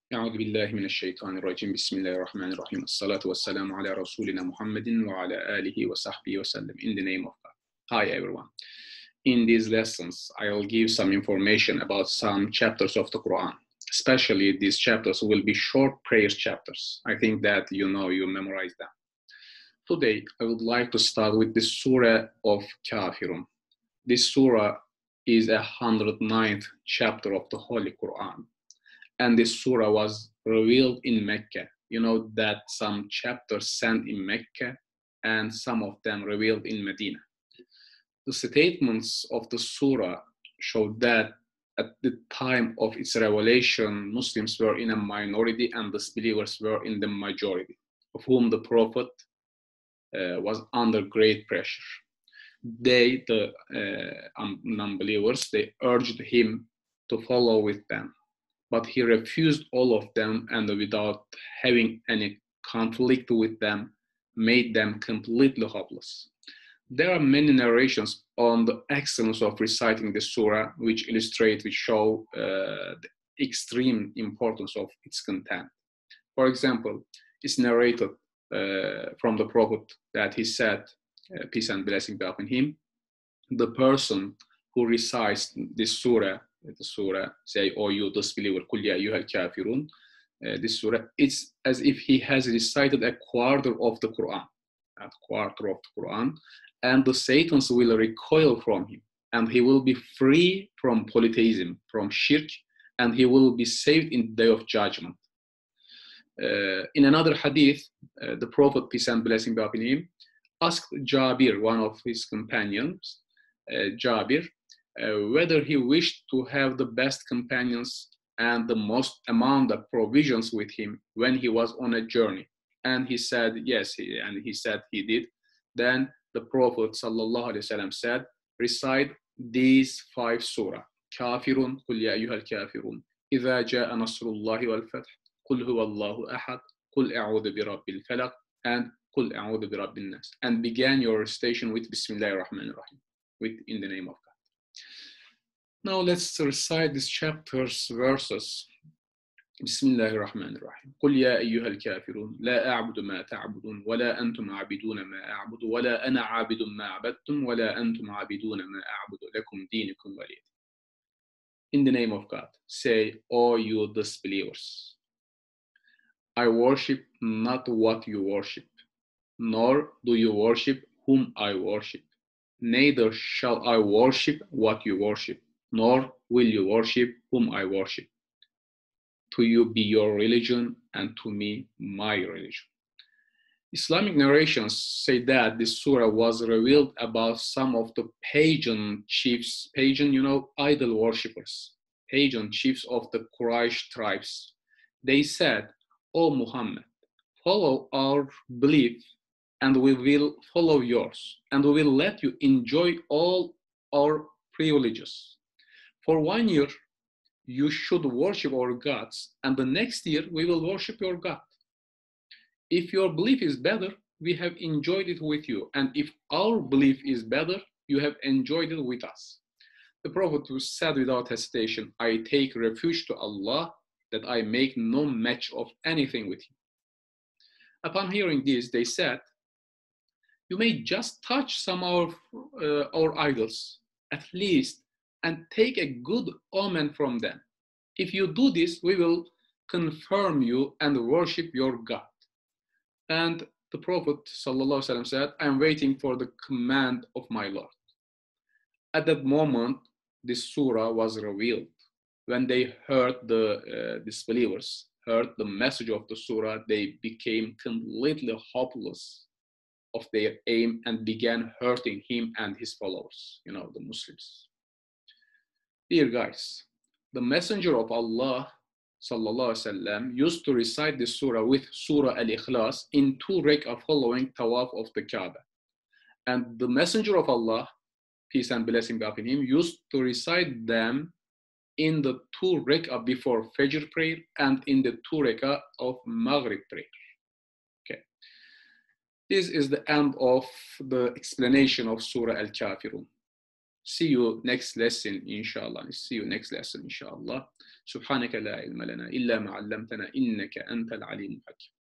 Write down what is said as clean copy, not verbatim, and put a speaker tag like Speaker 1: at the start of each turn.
Speaker 1: أعوذ بالله من الشيطان الرجيم بسم الله الرحمن الرحيم الصلاة والسلام على رسولنا محمد وعلى آله وصحبه وسلم. In the name of God. Hi everyone. In these lessons I will give some information about some chapters of the Quran. Especially these chapters will be short prayer chapters. I think that you memorize them. Today I would like to start with the Surah of Kafirun. This surah is 109th chapter of the Holy Quran. And this surah was revealed in Mecca. You know that some chapters sent in Mecca and some of them revealed in Medina. The statements of the surah show that at the time of its revelation, Muslims were in a minority and disbelievers were in the majority, of whom the Prophet was under great pressure. They, the non-believers, they urged him to follow with them. But he refused all of them, and without having any conflict with them, made them completely hopeless. There are many narrations on the excellence of reciting the surah, which show the extreme importance of its content. For example, it's narrated from the Prophet that he said, peace and blessing be upon him, the person who recites this surah, the surah, say, "O you disbeliever, Kul ya ayyuhal kafirun," this surah, it's as if he has recited a quarter of the Quran, and the Satans will recoil from him, and he will be free from polytheism, from shirk, and he will be saved in the day of judgment. In another hadith, the Prophet, peace and blessing be upon him, asked Jabir, one of his companions, Jabir, whether he wished to have the best companions and the most amount of provisions with him when he was on a journey. And he said yes, he said he did. Then the Prophet ﷺ said, recite these 5 surah. Kafirun, Qul ya ayyuhal kafirun. إذا جاء نصر الله والفتح. قل هو الله أحد. قل أعوذ برب الفلق. And قل أعوذ برب الناس. And began your recitation with Bismillahir Rahmanir Rahim, in the name of God. Now let's recite this chapter's verses. Bismillahir Rahmanir Rahim. قل يا أيها الكافرون لا أعبد ما تعبدون ولا أنتم عابدون ما أعبد ولا أنا عابد ما عبدتم ولا أنتم عابدون ما أعبد لكم دينكم ولي دين. In the name of God, say, O you disbelievers, I worship not what you worship, nor do you worship whom I worship. Neither shall I worship what you worship, nor will you worship whom I worship. To you be your religion, and to me my religion. Islamic narrations say that this surah was revealed about some of the pagan chiefs, idol worshippers, pagan chiefs of the Quraysh tribes. They said, O Muhammad, follow our belief and we will follow yours, and we will let you enjoy all our privileges. For 1 year, you should worship our gods, and the next year we will worship your God. If your belief is better, we have enjoyed it with you, and if our belief is better, you have enjoyed it with us. The Prophet said without hesitation, I take refuge to Allah that I make no match of anything with him. Upon hearing this, they said, you may just touch some of our idols, at least, and take a good omen from them. If you do this, we will confirm you and worship your God. And the Prophet ﷺ said, I am waiting for the command of my Lord. At that moment, this surah was revealed. When they heard the disbelievers, heard the message of the surah, they became completely hopeless of their aim and began hurting him and his followers, the Muslims. Dear guys, the Messenger of Allah ﷺ used to recite this surah with Surah Al-Ikhlas in 2 rak'ah following Tawaf of the Kaaba. And the Messenger of Allah, peace and blessing be upon him, used to recite them in the 2 rak'ah before Fajr prayer and in the 2 rak'ah of Maghrib prayer. Okay. This is the end of the explanation of Surah Al-Kafirun. See you next lesson, inshallah. سبحانك لا علم لنا إلا ما علمتنا إنك أنت العليم الحكيم.